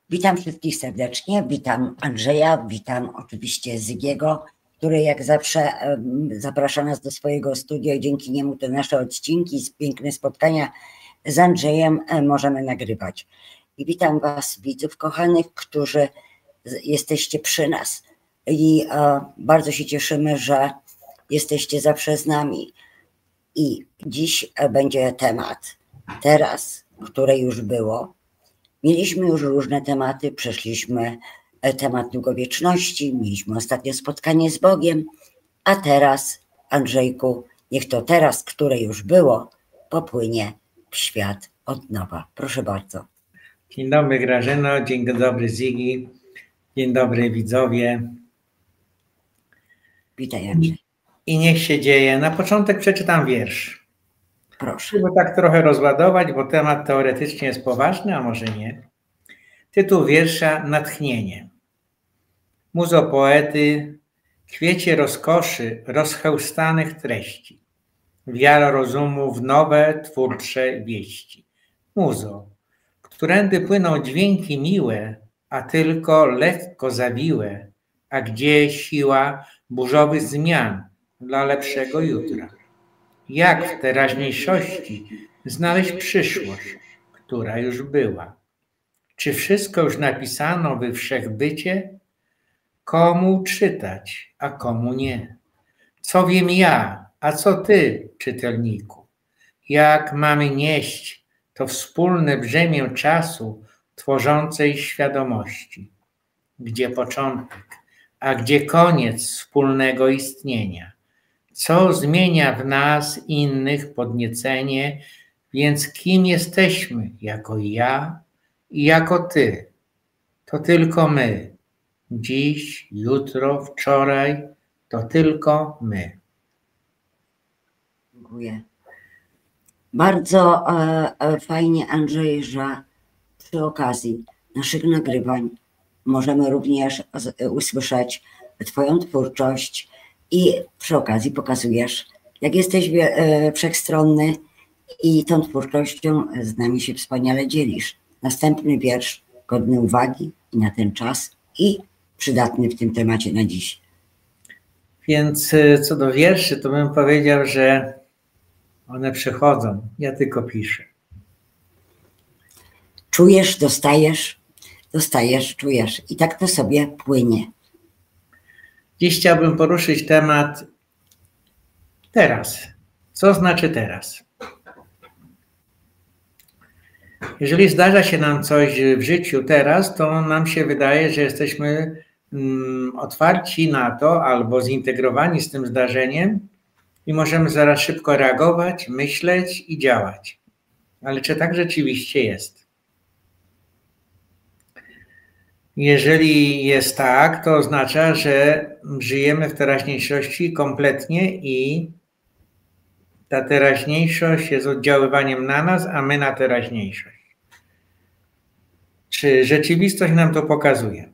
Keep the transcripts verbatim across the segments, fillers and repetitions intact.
Witam wszystkich serdecznie, witam Andrzeja, witam oczywiście Zygiego, który jak zawsze zaprasza nas do swojego studia i dzięki niemu te nasze odcinki, piękne spotkania z Andrzejem możemy nagrywać. I witam Was, widzów kochanych, którzy jesteście przy nas i bardzo się cieszymy, że jesteście zawsze z nami. I dziś będzie temat teraz, które już było. Mieliśmy już różne tematy, przeszliśmy temat długowieczności, mieliśmy ostatnie spotkanie z Bogiem, a teraz, Andrzejku, niech to teraz, które już było, popłynie w świat od nowa. Proszę bardzo. Dzień dobry Grażyno, dzień dobry Zygi, dzień dobry widzowie. Witaj, Andrzej. I niech się dzieje. Na początek przeczytam wiersz. Proszę. Żeby tak trochę rozładować, bo temat teoretycznie jest poważny, a może nie. Tytuł wiersza: Natchnienie. Muzo poety, kwiecie rozkoszy rozchełstanych treści, wiara rozumu w nowe, twórcze wieści. Muzo, którędy płyną dźwięki miłe, a tylko lekko zawiłe, a gdzie siła burzowych zmian dla lepszego jutra. Jak w teraźniejszości znaleźć przyszłość, która już była? Czy wszystko już napisano we wszechbycie? Komu czytać, a komu nie? Co wiem ja, a co ty, czytelniku? Jak mamy nieść to wspólne brzemię czasu tworzącej świadomości? Gdzie początek, a gdzie koniec wspólnego istnienia? Co zmienia w nas innych podniecenie, więc kim jesteśmy jako ja i jako ty? To tylko my. Dziś, jutro, wczoraj, to tylko my. Dziękuję. Bardzo e, fajnie, Andrzej, że przy okazji naszych nagrywań możemy również usłyszeć Twoją twórczość i przy okazji pokazujesz, jak jesteś e, wszechstronny i tą twórczością z nami się wspaniale dzielisz. Następny wiersz godny uwagi i na ten czas i przydatny w tym temacie na dziś. Więc co do wierszy, to bym powiedział, że one przychodzą, ja tylko piszę. Czujesz, dostajesz, dostajesz, czujesz i tak to sobie płynie. Dziś chciałbym poruszyć temat teraz. Co znaczy teraz? Jeżeli zdarza się nam coś w życiu teraz, to nam się wydaje, że jesteśmy mm, otwarci na to albo zintegrowani z tym zdarzeniem i możemy zaraz szybko reagować, myśleć i działać. Ale czy tak rzeczywiście jest? Jeżeli jest tak, to oznacza, że żyjemy w teraźniejszości kompletnie i ta teraźniejszość jest oddziaływaniem na nas, a my na teraźniejszość. Czy rzeczywistość nam to pokazuje?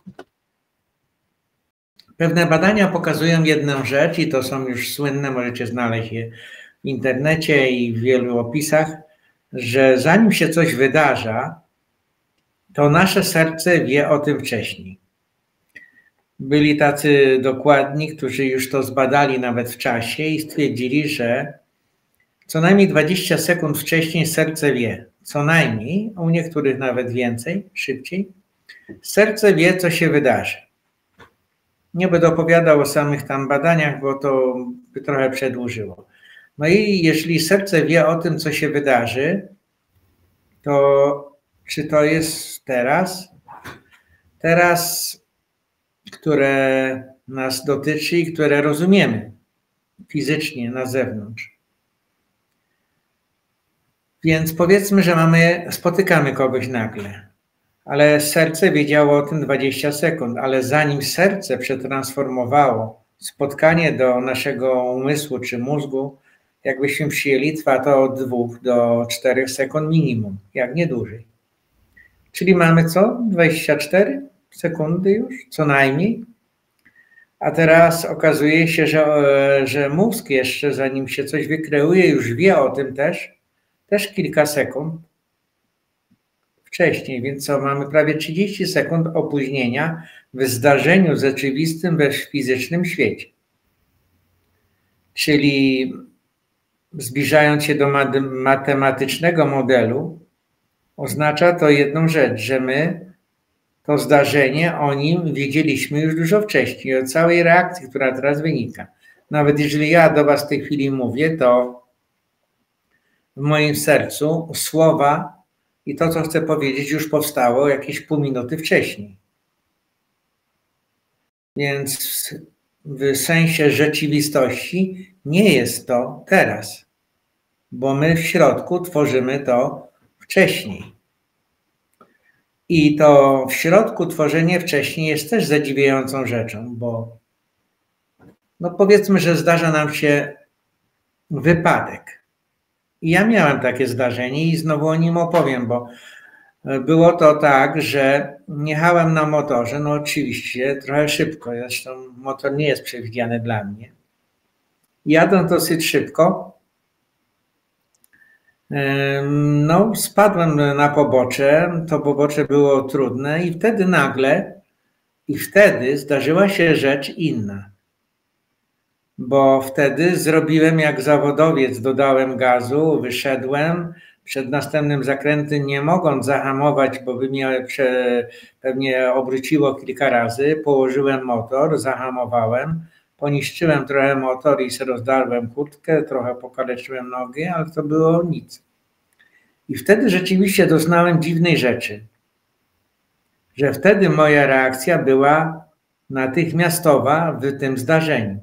Pewne badania pokazują jedną rzecz i to są już słynne, możecie znaleźć je w internecie i w wielu opisach, że zanim się coś wydarza, to nasze serce wie o tym wcześniej. Byli tacy dokładni, którzy już to zbadali nawet w czasie i stwierdzili, że co najmniej dwadzieścia sekund wcześniej serce wie, co najmniej, a u niektórych nawet więcej, szybciej, serce wie, co się wydarzy. Nie będę opowiadał o samych tam badaniach, bo to by trochę przedłużyło. No i jeżeli serce wie o tym, co się wydarzy, to czy to jest teraz? Teraz, które nas dotyczy i które rozumiemy fizycznie na zewnątrz. Więc powiedzmy, że mamy, spotykamy kogoś nagle, ale serce wiedziało o tym dwadzieścia sekund, ale zanim serce przetransformowało spotkanie do naszego umysłu czy mózgu, jakbyśmy przyjęli, trwa to od dwóch do czterech sekund minimum, jak nie dłużej. Czyli mamy co? dwadzieścia cztery sekundy już, co najmniej. A teraz okazuje się, że, że mózg jeszcze, zanim się coś wykreuje, już wie o tym też, też kilka sekund wcześniej, więc co, mamy prawie trzydzieści sekund opóźnienia w zdarzeniu rzeczywistym we fizycznym świecie. Czyli zbliżając się do matematycznego modelu, oznacza to jedną rzecz, że my to zdarzenie, o nim wiedzieliśmy już dużo wcześniej, o całej reakcji, która teraz wynika. Nawet jeżeli ja do was w tej chwili mówię, to w moim sercu słowa i to, co chcę powiedzieć, już powstało jakieś pół minuty wcześniej. Więc w sensie rzeczywistości nie jest to teraz, bo my w środku tworzymy to wcześniej. I to w środku tworzenie wcześniej jest też zadziwiającą rzeczą, bo no powiedzmy, że zdarza nam się wypadek. I ja miałem takie zdarzenie i znowu o nim opowiem, bo było to tak, że jechałem na motorze, no oczywiście trochę szybko, zresztą motor nie jest przewidziany dla mnie. Jadąc dosyć szybko, no spadłem na pobocze, to pobocze było trudne i wtedy nagle, i wtedy zdarzyła się rzecz inna. Bo wtedy zrobiłem jak zawodowiec, dodałem gazu, wyszedłem, przed następnym zakrętem nie mogąc zahamować, bo by mnie pewnie obróciło kilka razy, położyłem motor, zahamowałem, poniszczyłem trochę motor i sobie rozdarłem kurtkę, trochę pokaleczyłem nogi, ale to było nic. I wtedy rzeczywiście doznałem dziwnej rzeczy, że wtedy moja reakcja była natychmiastowa w tym zdarzeniu.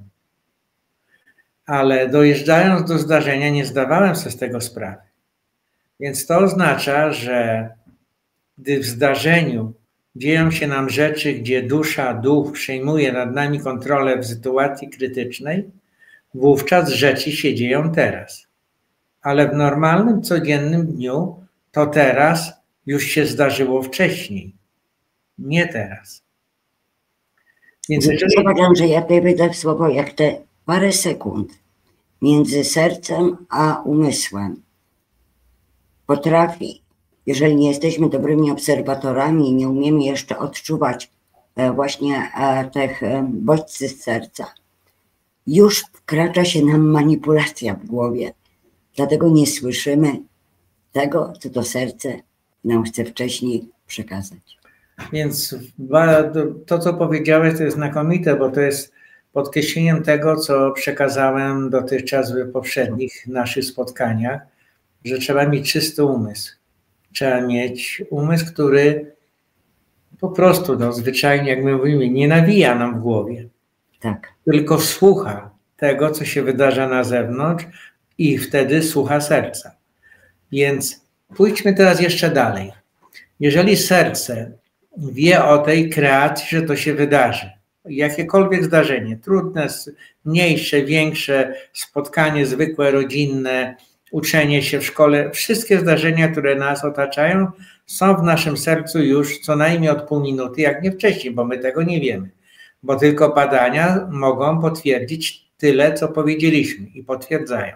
Ale dojeżdżając do zdarzenia nie zdawałem sobie z tego sprawy. Więc to oznacza, że gdy w zdarzeniu dzieją się nam rzeczy, gdzie dusza, duch przejmuje nad nami kontrolę w sytuacji krytycznej, wówczas rzeczy się dzieją teraz. Ale w normalnym, codziennym dniu to teraz już się zdarzyło wcześniej, nie teraz. Więc jeżeli... Zobacz, że ja tutaj wydaję słowo jak te parę sekund między sercem a umysłem potrafi, jeżeli nie jesteśmy dobrymi obserwatorami i nie umiemy jeszcze odczuwać właśnie tych bodźców z serca, już wkracza się nam manipulacja w głowie. Dlatego nie słyszymy tego, co to serce nam chce wcześniej przekazać. Więc to, co powiedziałeś, to jest znakomite, bo to jest podkreśleniem tego, co przekazałem dotychczas w poprzednich naszych spotkaniach, że trzeba mieć czysty umysł. Trzeba mieć umysł, który po prostu, no, zwyczajnie, jak my mówimy, nie nawija nam w głowie. Tak. Tylko słucha tego, co się wydarza na zewnątrz i wtedy słucha serca. Więc pójdźmy teraz jeszcze dalej. Jeżeli serce wie o tej kreacji, że to się wydarzy, jakiekolwiek zdarzenie, trudne, mniejsze, większe, spotkanie zwykłe, rodzinne, uczenie się w szkole, wszystkie zdarzenia, które nas otaczają, są w naszym sercu już co najmniej od pół minuty, jak nie wcześniej, bo my tego nie wiemy. Bo tylko badania mogą potwierdzić tyle, co powiedzieliśmy i potwierdzają.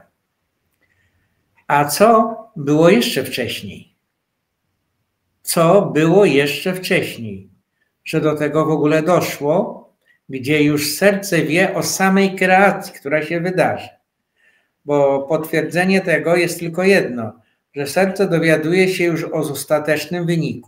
A co było jeszcze wcześniej? Co było jeszcze wcześniej? Że do tego w ogóle doszło, gdzie już serce wie o samej kreacji, która się wydarzy. Bo potwierdzenie tego jest tylko jedno, że serce dowiaduje się już o ostatecznym wyniku.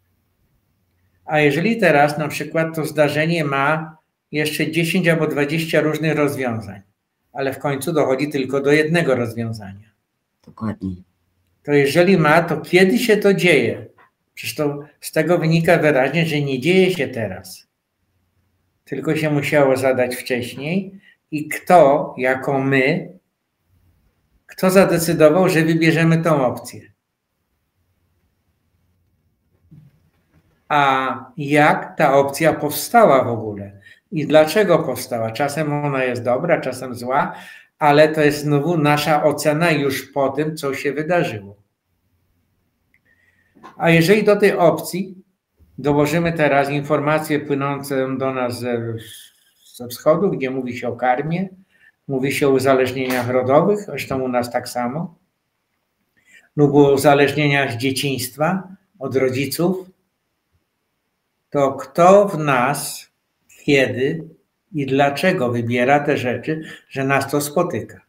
A jeżeli teraz na przykład to zdarzenie ma jeszcze dziesięć albo dwadzieścia różnych rozwiązań, ale w końcu dochodzi tylko do jednego rozwiązania. Dokładnie. To jeżeli ma, to kiedy się to dzieje? Przecież to z tego wynika wyraźnie, że nie dzieje się teraz. Tylko się musiało zadać wcześniej i kto, jako my, kto zadecydował, że wybierzemy tą opcję? A jak ta opcja powstała w ogóle? I dlaczego powstała? Czasem ona jest dobra, czasem zła, ale to jest znowu nasza ocena już po tym, co się wydarzyło. A jeżeli do tej opcji dołożymy teraz informacje płynące do nas ze, ze wschodu, gdzie mówi się o karmie, mówi się o uzależnieniach rodowych, zresztą u nas tak samo, lub o uzależnieniach z dzieciństwa, od rodziców, to kto w nas, kiedy i dlaczego wybiera te rzeczy, że nas to spotyka?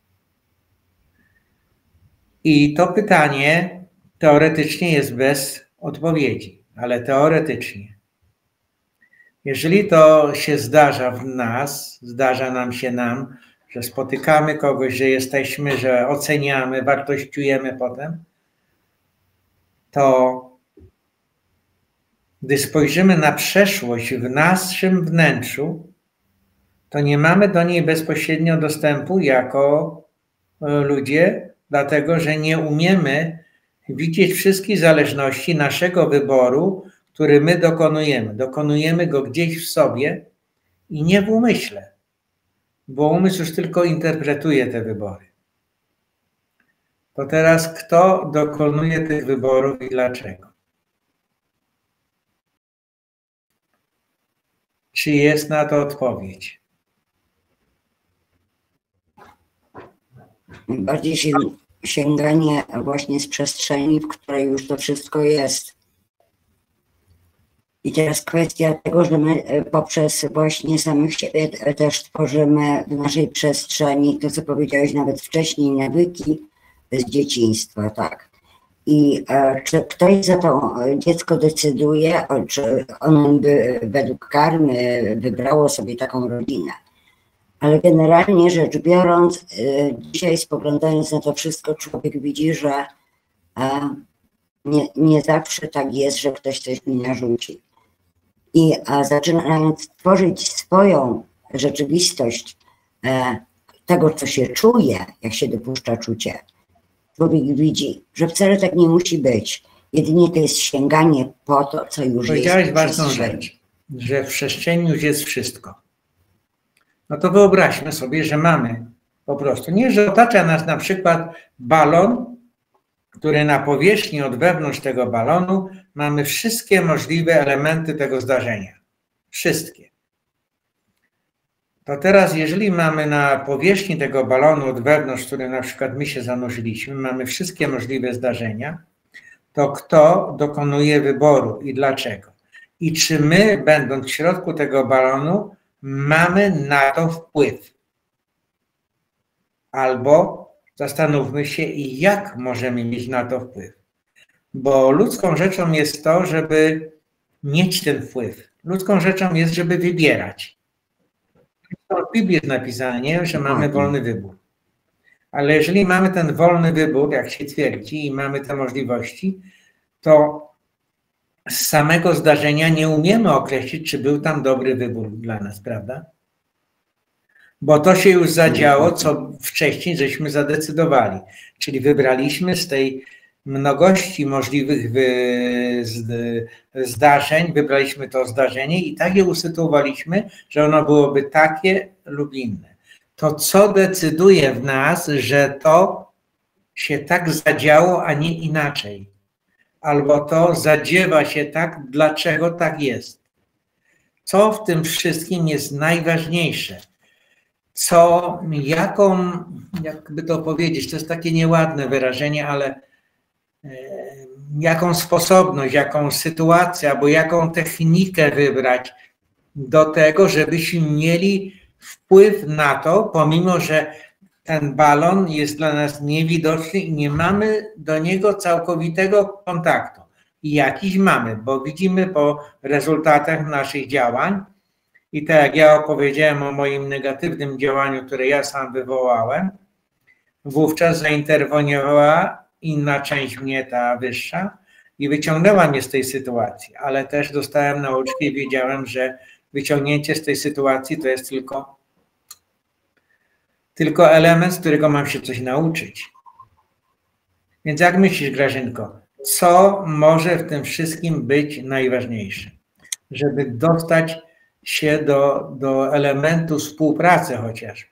I to pytanie teoretycznie jest bez odpowiedzi, ale teoretycznie. Jeżeli to się zdarza w nas, zdarza nam się nam, że spotykamy kogoś, że jesteśmy, że oceniamy, wartościujemy potem, to gdy spojrzymy na przeszłość w naszym wnętrzu, to nie mamy do niej bezpośrednio dostępu jako ludzie, dlatego że nie umiemy widzieć wszystkich zależności naszego wyboru, który my dokonujemy. Dokonujemy go gdzieś w sobie i nie w umyśle, bo umysł już tylko interpretuje te wybory. To teraz kto dokonuje tych wyborów i dlaczego? Czy jest na to odpowiedź? Bardziej się sięganie właśnie z przestrzeni, w której już to wszystko jest. I teraz kwestia tego, że my poprzez właśnie samych siebie też tworzymy w naszej przestrzeni, to co powiedziałeś nawet wcześniej, nawyki z dzieciństwa, tak. I e, czy ktoś za to dziecko decyduje, o, czy ono by według karmy wybrało sobie taką rodzinę. Ale generalnie rzecz biorąc, e, dzisiaj spoglądając na to wszystko, człowiek widzi, że e, nie, nie zawsze tak jest, że ktoś coś mi narzuci. I a zaczynając tworzyć swoją rzeczywistość e, tego, co się czuje, jak się dopuszcza czucie, człowiek widzi, że wcale tak nie musi być. Jedynie to jest sięganie po to, co już Powiedziałeś jest. Powiedziałeś ważną rzecz, że w przestrzeni już jest wszystko. No to wyobraźmy sobie, że mamy po prostu, nie, że otacza nas na przykład balon, który na powierzchni od wewnątrz tego balonu mamy wszystkie możliwe elementy tego zdarzenia. Wszystkie. To teraz, jeżeli mamy na powierzchni tego balonu od wewnątrz, w którym na przykład my się zanurzyliśmy, mamy wszystkie możliwe zdarzenia, to kto dokonuje wyboru i dlaczego? I czy my, będąc w środku tego balonu, mamy na to wpływ? Albo zastanówmy się, jak możemy mieć na to wpływ. Bo ludzką rzeczą jest to, żeby mieć ten wpływ. Ludzką rzeczą jest, żeby wybierać. W Biblii jest napisane, że mamy wolny wybór. Ale jeżeli mamy ten wolny wybór, jak się twierdzi, i mamy te możliwości, to z samego zdarzenia nie umiemy określić, czy był tam dobry wybór dla nas, prawda? Bo to się już zadziało, co wcześniej żeśmy zadecydowali. Czyli wybraliśmy z tej mnogości możliwych zdarzeń, wybraliśmy to zdarzenie i tak je usytuowaliśmy, że ono byłoby takie lub inne. To co decyduje w nas, że to się tak zadziało, a nie inaczej? Albo to zadziewa się tak, dlaczego tak jest? Co w tym wszystkim jest najważniejsze? Co, jaką, jakby to powiedzieć, to jest takie nieładne wyrażenie, ale e, jaką sposobność, jaką sytuację, albo jaką technikę wybrać do tego, żebyśmy mieli wpływ na to, pomimo że ten balon jest dla nas niewidoczny i nie mamy do niego całkowitego kontaktu. I jakiś mamy, bo widzimy po rezultatach naszych działań, i tak jak ja opowiedziałem o moim negatywnym działaniu, które ja sam wywołałem, wówczas zainterweniowała inna część mnie, ta wyższa, i wyciągnęła mnie z tej sytuacji, ale też dostałem nauczkę i wiedziałem, że wyciągnięcie z tej sytuacji to jest tylko, tylko element, z którego mam się coś nauczyć. Więc jak myślisz, Grażynko, co może w tym wszystkim być najważniejsze? Żeby dostać się do, do elementu współpracy chociażby.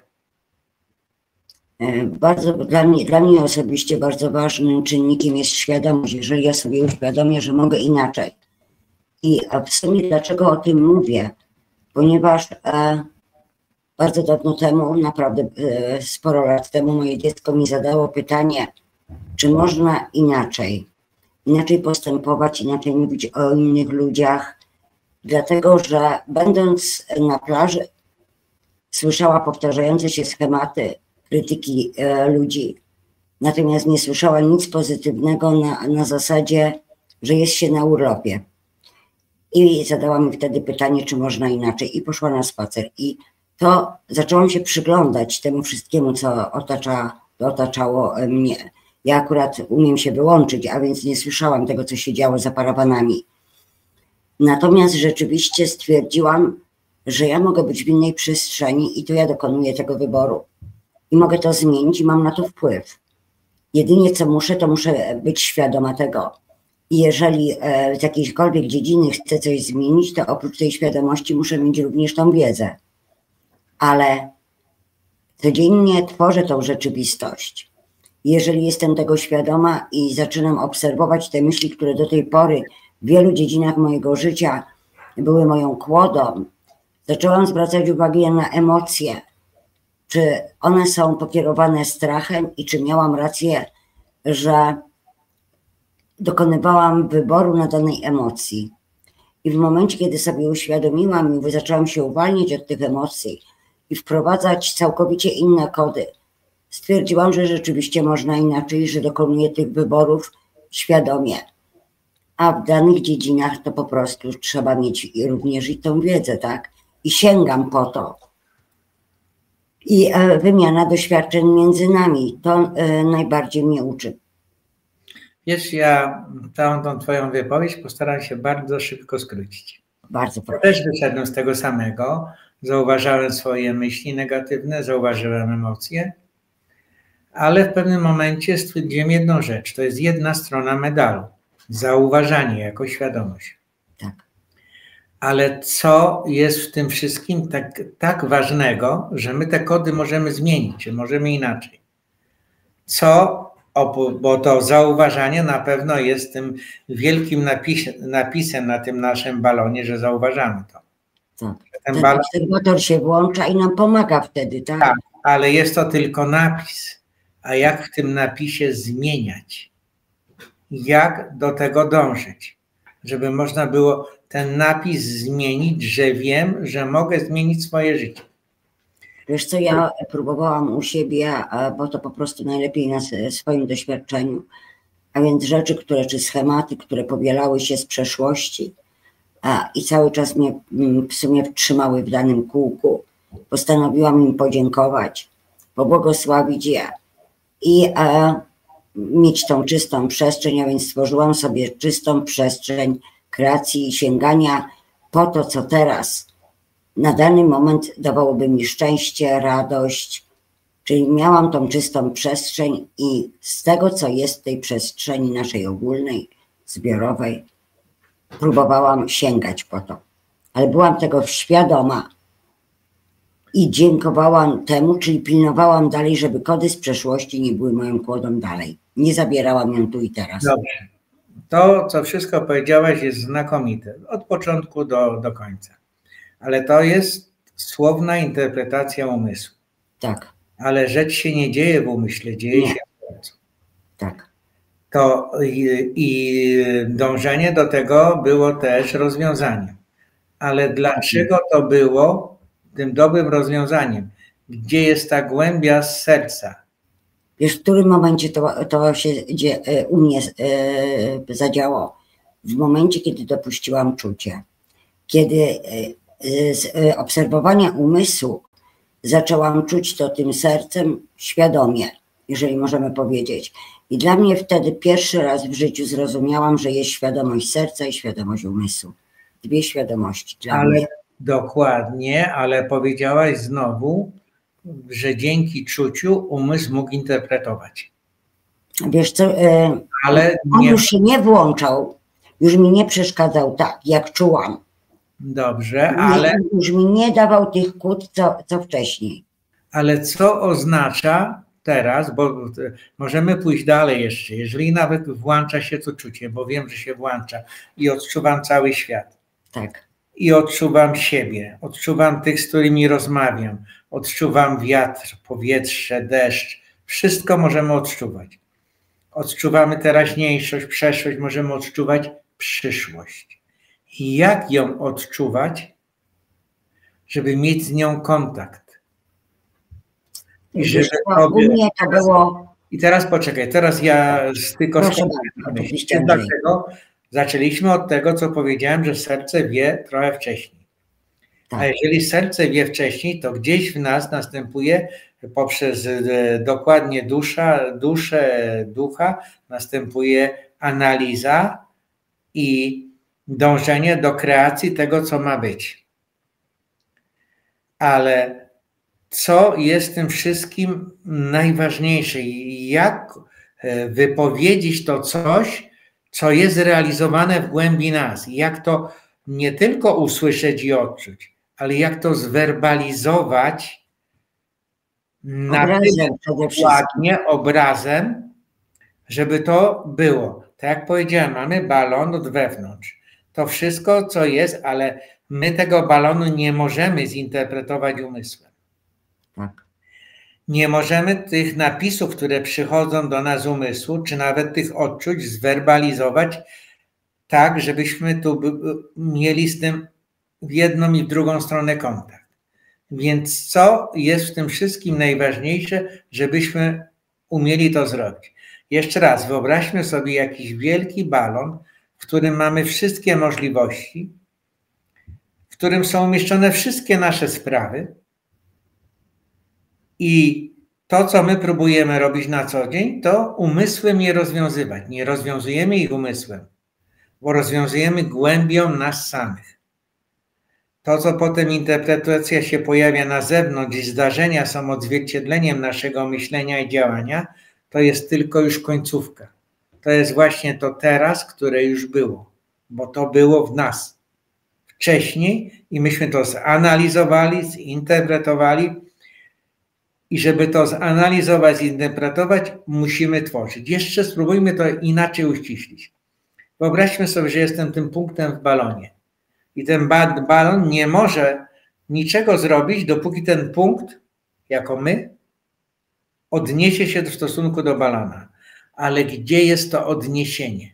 Bardzo, dla mnie, dla mnie osobiście bardzo ważnym czynnikiem jest świadomość. Jeżeli ja sobie uświadomię, że mogę inaczej. I w sumie dlaczego o tym mówię? Ponieważ e, bardzo dawno temu, naprawdę e, sporo lat temu, moje dziecko mi zadało pytanie, czy można inaczej. inaczej postępować, inaczej mówić o innych ludziach, dlatego że będąc na plaży słyszała powtarzające się schematy krytyki e, ludzi, natomiast nie słyszała nic pozytywnego na, na zasadzie, że jest się na urlopie. I zadała mi wtedy pytanie, czy można inaczej, i poszła na spacer. I to zaczęłam się przyglądać temu wszystkiemu, co otacza, otaczało mnie. Ja akurat umiem się wyłączyć, a więc nie słyszałam tego, co się działo za parawanami. Natomiast rzeczywiście stwierdziłam, że ja mogę być w innej przestrzeni i to ja dokonuję tego wyboru. I mogę to zmienić i mam na to wpływ. Jedynie co muszę, to muszę być świadoma tego. I jeżeli z jakiejkolwiek dziedziny chcę coś zmienić, to oprócz tej świadomości muszę mieć również tą wiedzę. Ale codziennie tworzę tą rzeczywistość. Jeżeli jestem tego świadoma i zaczynam obserwować te myśli, które do tej pory w wielu dziedzinach mojego życia były moją kłodą, zaczęłam zwracać uwagę na emocje. Czy one są pokierowane strachem i czy miałam rację, że dokonywałam wyboru na danej emocji. I w momencie, kiedy sobie uświadomiłam i zaczęłam się uwalniać od tych emocji i wprowadzać całkowicie inne kody, stwierdziłam, że rzeczywiście można inaczej, że dokonuję tych wyborów świadomie. A w danych dziedzinach to po prostu trzeba mieć również i tą wiedzę, tak? I sięgam po to. I wymiana doświadczeń między nami, to najbardziej mnie uczy. Wiesz, ja całą tą twoją wypowiedź postaram się bardzo szybko skrócić. Bardzo proszę. Też wyszedłem z tego samego, zauważałem swoje myśli negatywne, zauważyłem emocje, ale w pewnym momencie stwierdziłem jedną rzecz, to jest jedna strona medalu, zauważanie jako świadomość. Tak. Ale co jest w tym wszystkim tak, tak ważnego, że my te kody możemy zmienić, czy możemy inaczej? Co, bo to zauważanie na pewno jest tym wielkim napis, napisem na tym naszym balonie, że zauważamy to. Tak. Ten, ten balon... obserwator się włącza i nam pomaga wtedy, tak? Tak, ale jest to tylko napis. A jak w tym napisie zmieniać? Jak do tego dążyć? Żeby można było ten napis zmienić, że wiem, że mogę zmienić swoje życie. Wiesz co, ja próbowałam u siebie, bo to po prostu najlepiej na swoim doświadczeniu, a więc rzeczy, które, czy schematy, które powielały się z przeszłości a, i cały czas mnie w sumie trzymały w danym kółku. Postanowiłam im podziękować, pobłogosławić je i a, mieć tą czystą przestrzeń, a więc stworzyłam sobie czystą przestrzeń kreacji i sięgania po to, co teraz na dany moment dawałoby mi szczęście, radość, czyli miałam tą czystą przestrzeń i z tego, co jest w tej przestrzeni naszej ogólnej, zbiorowej, próbowałam sięgać po to. Ale byłam tego świadoma i dziękowałam temu, czyli pilnowałam dalej, żeby kody z przeszłości nie były moją kłodą dalej. Nie zabierałam ją tu i teraz. Dobrze. To, co wszystko powiedziałaś, jest znakomite. Od początku do, do końca. Ale to jest słowna interpretacja umysłu. Tak. Ale rzecz się nie dzieje w umyśle, dzieje nie. się w sercu. Tak. To i, i dążenie do tego było też rozwiązaniem. Ale dlaczego to było tym dobrym rozwiązaniem? Gdzie jest ta głębia z serca? Wiesz, w którym momencie to, to się gdzie, u mnie e, zadziało? W momencie, kiedy dopuściłam czucie. Kiedy e, z e, obserwowania umysłu zaczęłam czuć to tym sercem świadomie, jeżeli możemy powiedzieć. I dla mnie wtedy pierwszy raz w życiu zrozumiałam, że jest świadomość serca i świadomość umysłu. Dwie świadomości dla ale, mnie. Dokładnie, ale powiedziałaś znowu, że dzięki czuciu umysł mógł interpretować. Wiesz co, e, ale on nie... już się nie włączał, już mi nie przeszkadzał tak, jak czułam. Dobrze, ale... Nie, już mi nie dawał tych kłód, co, co wcześniej. Ale co oznacza teraz, bo możemy pójść dalej jeszcze, jeżeli nawet włącza się to czucie, bo wiem, że się włącza i odczuwam cały świat. Tak. I odczuwam siebie, odczuwam tych, z którymi rozmawiam, odczuwam wiatr, powietrze, deszcz, wszystko możemy odczuwać. odczuwamy teraźniejszość, przeszłość, możemy odczuwać przyszłość. I jak ją odczuwać, żeby mieć z nią kontakt? I, żeby to u mnie to było... I teraz poczekaj, teraz ja tylko Proszę bardzo, dlatego zaczęliśmy od tego, co powiedziałem, że serce wie trochę wcześniej. Tak. A jeżeli serce wie wcześniej, to gdzieś w nas następuje poprzez dokładnie dusza, duszę, ducha, następuje analiza i dążenie do kreacji tego, co ma być. Ale co jest tym wszystkim najważniejsze? Jak wypowiedzieć to coś, co jest realizowane w głębi nas? Jak to nie tylko usłyszeć i odczuć, ale jak to zwerbalizować na tyle ładnie, obrazem, żeby to było. Tak jak powiedziałem, mamy balon od wewnątrz. To wszystko, co jest, ale my tego balonu nie możemy zinterpretować umysłem. Tak. Nie możemy tych napisów, które przychodzą do nas z umysłu, czy nawet tych odczuć zwerbalizować tak, żebyśmy tu mieli z tym w jedną i w drugą stronę kontakt. Więc co jest w tym wszystkim najważniejsze, żebyśmy umieli to zrobić? Jeszcze raz, wyobraźmy sobie jakiś wielki balon, w którym mamy wszystkie możliwości, w którym są umieszczone wszystkie nasze sprawy i to, co my próbujemy robić na co dzień, to umysłem je rozwiązywać. Nie rozwiązujemy ich umysłem, bo rozwiązujemy głębią nas samych. To, co potem interpretacja się pojawia na zewnątrz i zdarzenia są odzwierciedleniem naszego myślenia i działania, to jest tylko już końcówka. To jest właśnie to teraz, które już było, bo to było w nas wcześniej i myśmy to zanalizowali, zinterpretowali i żeby to zanalizować, zinterpretować, musimy tworzyć. Jeszcze spróbujmy to inaczej uściślić. Wyobraźmy sobie, że jestem tym punktem w balonie i ten balon nie może niczego zrobić, dopóki ten punkt, jako my, odniesie się w stosunku do balona. Ale gdzie jest to odniesienie?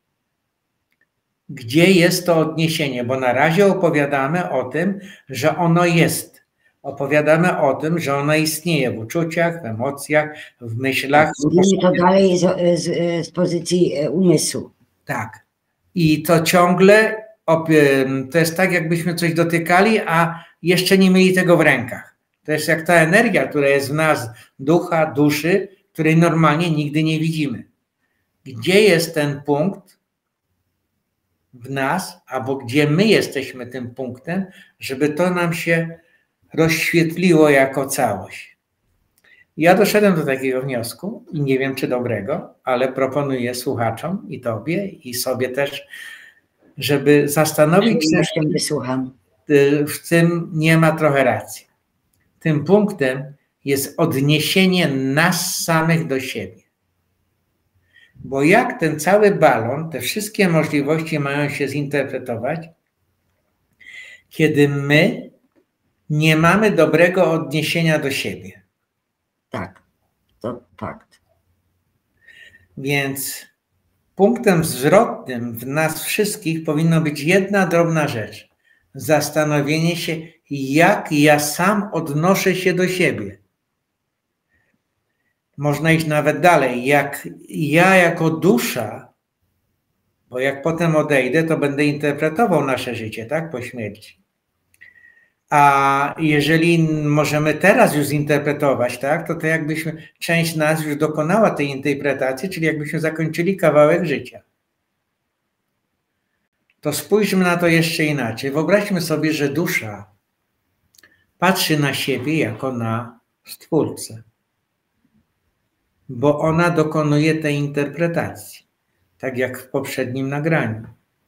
Gdzie jest to odniesienie? Bo na razie opowiadamy o tym, że ono jest. Opowiadamy o tym, że ono istnieje w uczuciach, w emocjach, w myślach. Mówimy to dalej z, z, z pozycji umysłu. Tak. I to ciągle, to jest tak, jakbyśmy coś dotykali, a jeszcze nie mieli tego w rękach. To jest jak ta energia, która jest w nas, ducha, duszy, której normalnie nigdy nie widzimy. Gdzie jest ten punkt w nas, albo gdzie my jesteśmy tym punktem, żeby to nam się rozświetliło jako całość. Ja doszedłem do takiego wniosku i nie wiem, czy dobrego, ale proponuję słuchaczom i tobie, i sobie też, żeby zastanowić się, w tym nie ma trochę racji. Tym punktem jest odniesienie nas samych do siebie. Bo jak ten cały balon, te wszystkie możliwości mają się zinterpretować, kiedy my nie mamy dobrego odniesienia do siebie. Tak, to fakt. Więc punktem zwrotnym w nas wszystkich powinno być jedna drobna rzecz. Zastanowienie się, jak ja sam odnoszę się do siebie. Można iść nawet dalej. Jak ja jako dusza, bo jak potem odejdę, to będę interpretował nasze życie, tak, po śmierci. A jeżeli możemy teraz już zinterpretować, tak, to to jakbyśmy, część nas już dokonała tej interpretacji, czyli jakbyśmy zakończyli kawałek życia. To spójrzmy na to jeszcze inaczej. Wyobraźmy sobie, że dusza patrzy na siebie jako na Stwórcę, bo ona dokonuje tej interpretacji, tak jak w poprzednim nagraniu.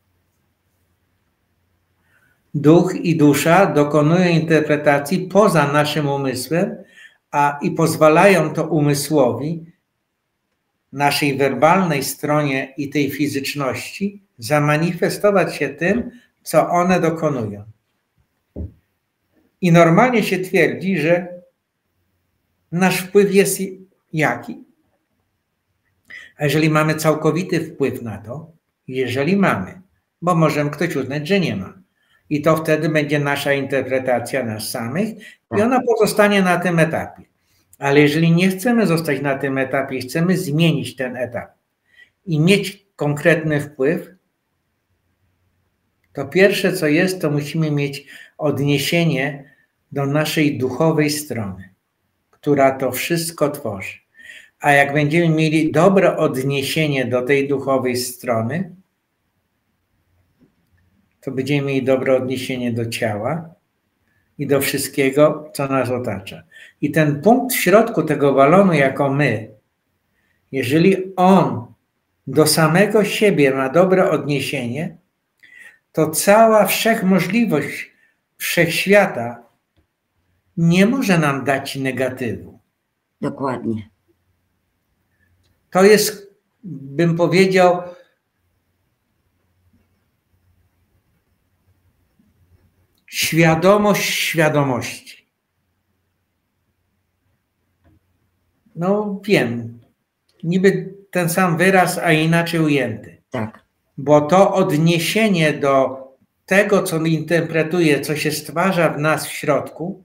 Duch i dusza dokonują interpretacji poza naszym umysłem, a i pozwalają to umysłowi, naszej werbalnej stronie i tej fizyczności, zamanifestować się tym, co one dokonują. I normalnie się twierdzi, że nasz wpływ jest jaki? A jeżeli mamy całkowity wpływ na to, jeżeli mamy, bo może ktoś uznać, że nie ma. I to wtedy będzie nasza interpretacja nas samych i ona pozostanie na tym etapie. Ale jeżeli nie chcemy zostać na tym etapie, chcemy zmienić ten etap i mieć konkretny wpływ, to pierwsze co jest, to musimy mieć odniesienie do naszej duchowej strony, która to wszystko tworzy. A jak będziemy mieli dobre odniesienie do tej duchowej strony, to będziemy mieli dobre odniesienie do ciała i do wszystkiego, co nas otacza. I ten punkt w środku tego balonu, jako my, jeżeli on do samego siebie ma dobre odniesienie, to cała wszechmożliwość wszechświata nie może nam dać negatywu. Dokładnie. To jest, bym powiedział, świadomość świadomości. No wiem, niby ten sam wyraz, a inaczej ujęty. Tak. Bo to odniesienie do tego, co interpretuje, co się stwarza w nas w środku,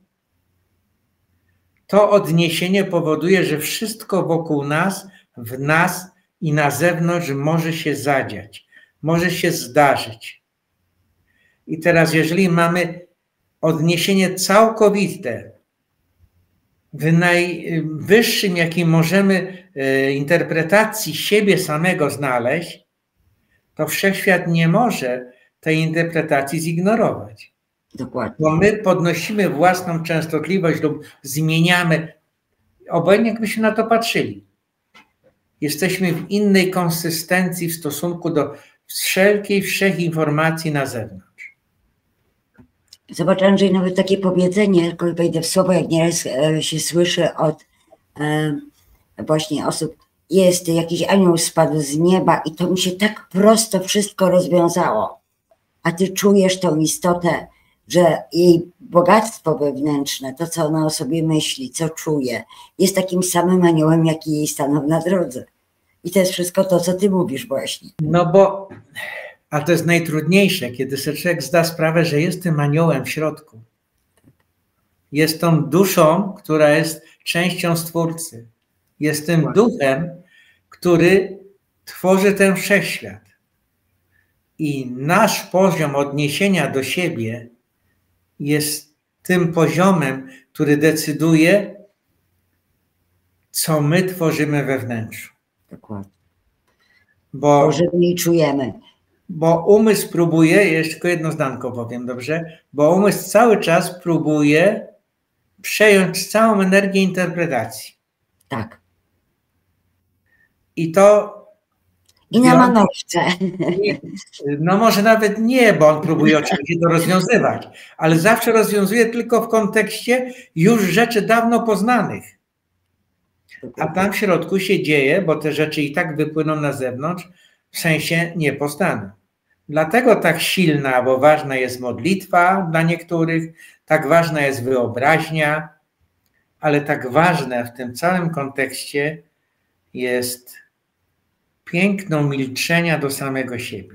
to odniesienie powoduje, że wszystko wokół nas, w nas i na zewnątrz może się zadziać, może się zdarzyć. I teraz, jeżeli mamy odniesienie całkowite, w najwyższym, jakim możemy interpretacji siebie samego znaleźć, to wszechświat nie może tej interpretacji zignorować. Dokładnie. Bo my podnosimy własną częstotliwość lub zmieniamy, obojętnie jakbyśmy na to patrzyli. Jesteśmy w innej konsystencji w stosunku do wszelkiej wszechinformacji na zewnątrz. Zobacz, Andrzej, nawet takie powiedzenie, tylko wejdę w słowo, jak nieraz się słyszy od e, właśnie osób, jest jakiś anioł spadł z nieba i to mi się tak prosto wszystko rozwiązało. A ty czujesz tą istotę, że jej bogactwo wewnętrzne, to co ona o sobie myśli, co czuje, jest takim samym aniołem, jaki jej stanął na drodze. I to jest wszystko to, co ty mówisz właśnie. No bo, a to jest najtrudniejsze, kiedy sobie człowiek zda sprawę, że jest tym aniołem w środku. Jest tą duszą, która jest częścią Stwórcy. Jest tym duchem, który tworzy ten wszechświat. I nasz poziom odniesienia do siebie jest tym poziomem, który decyduje, co my tworzymy we wnętrzu. Dokładnie. Bo, tworzymy i czujemy. Bo umysł próbuje, jeszcze tylko jedno zdanko powiem, dobrze? Bo umysł cały czas próbuje przejąć całą energię interpretacji. Tak. I to... I na manowce. No może nawet nie, bo on próbuje oczywiście to rozwiązywać, ale zawsze rozwiązuje tylko w kontekście już rzeczy dawno poznanych. A tam w środku się dzieje, bo te rzeczy i tak wypłyną na zewnątrz, w sensie niepoznanym. Dlatego tak silna, bo ważna jest modlitwa dla niektórych, tak ważna jest wyobraźnia, ale tak ważne w tym całym kontekście jest piękno milczenia do samego siebie.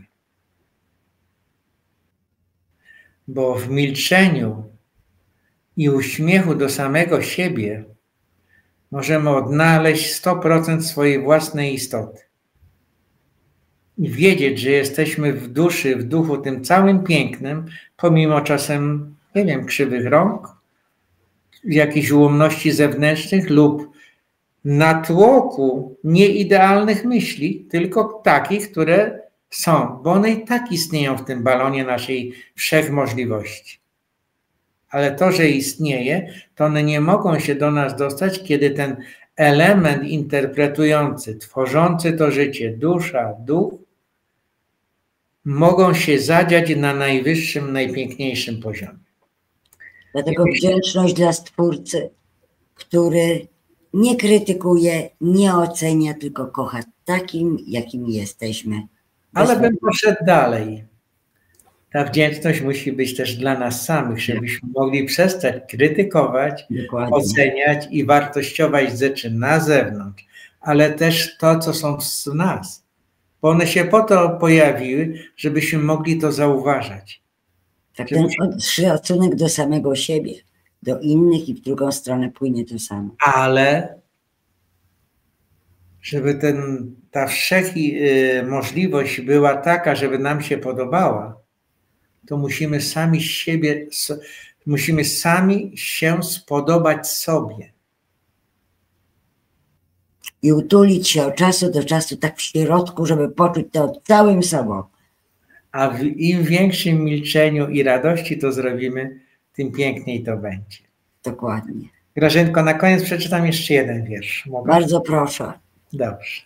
Bo w milczeniu i uśmiechu do samego siebie możemy odnaleźć sto procent swojej własnej istoty. I wiedzieć, że jesteśmy w duszy, w duchu tym całym pięknym, pomimo czasem, nie wiem, krzywych rąk, jakichś ułomności zewnętrznych lub natłoku nieidealnych myśli, tylko takich, które są, bo one i tak istnieją w tym balonie naszej wszechmożliwości. Ale to, że istnieje, to one nie mogą się do nas dostać, kiedy ten element interpretujący, tworzący to życie, dusza, duch, mogą się zadziać na najwyższym, najpiękniejszym poziomie. Dlatego wdzięczność dla Stwórcy, który nie krytykuje, nie ocenia, tylko kocha takim, jakim jesteśmy. Ale bym poszedł dalej. Ta wdzięczność musi być też dla nas samych, żebyśmy mogli przestać krytykować, Dokładnie. oceniać i wartościować rzeczy na zewnątrz, ale też to, co są w nas. Bo one się po to pojawiły, żebyśmy mogli to zauważać. Tak, ten szacunek do samego siebie, do innych i w drugą stronę płynie to samo. Ale żeby ten, ta wszechmożliwość była taka, żeby nam się podobała, to musimy sami siebie, musimy sami się spodobać sobie. I utulić się od czasu do czasu tak w środku, żeby poczuć to całym sobą. A w im większym milczeniu i radości to zrobimy, tym piękniej to będzie. Dokładnie. Grażynko, na koniec przeczytam jeszcze jeden wiersz. Mogę? Bardzo proszę. Dobrze.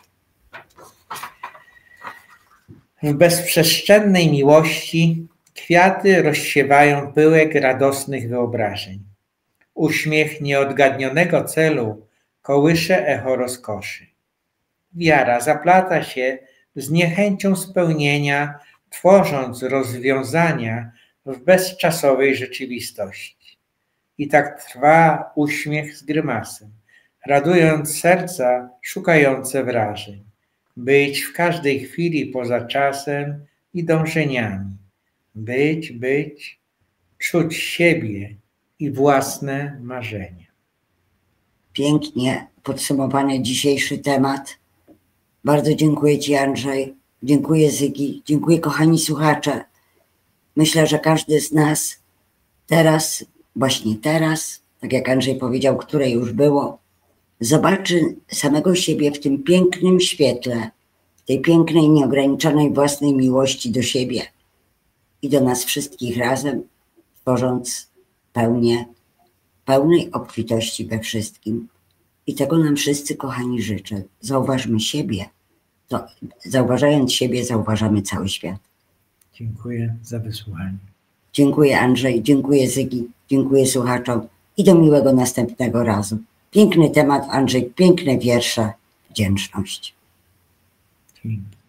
W bezprzestrzennej miłości kwiaty rozsiewają pyłek radosnych wyobrażeń. Uśmiech nieodgadnionego celu kołysze echo rozkoszy. Wiara zaplata się z niechęcią spełnienia, tworząc rozwiązania w bezczasowej rzeczywistości. I tak trwa uśmiech z grymasem, radując serca szukające wrażeń. Być w każdej chwili poza czasem i dążeniami. Być, być, czuć siebie i własne marzenia. Pięknie podsumowany dzisiejszy temat. Bardzo dziękuję Ci, Andrzej. Dziękuję, Zygi. Dziękuję, kochani słuchacze. Myślę, że każdy z nas teraz, właśnie teraz, tak jak Andrzej powiedział, które już było, zobaczy samego siebie w tym pięknym świetle, tej pięknej, nieograniczonej własnej miłości do siebie i do nas wszystkich razem, tworząc pełnię, pełnej obfitości we wszystkim. I tego nam wszyscy, kochani, życzę. Zauważmy siebie, to zauważając siebie, zauważamy cały świat. Dziękuję za wysłuchanie. Dziękuję, Andrzej, dziękuję, Zygi, dziękuję słuchaczom i do miłego następnego razu. Piękny temat, Andrzej, piękne wiersze, wdzięczność. Dzięki.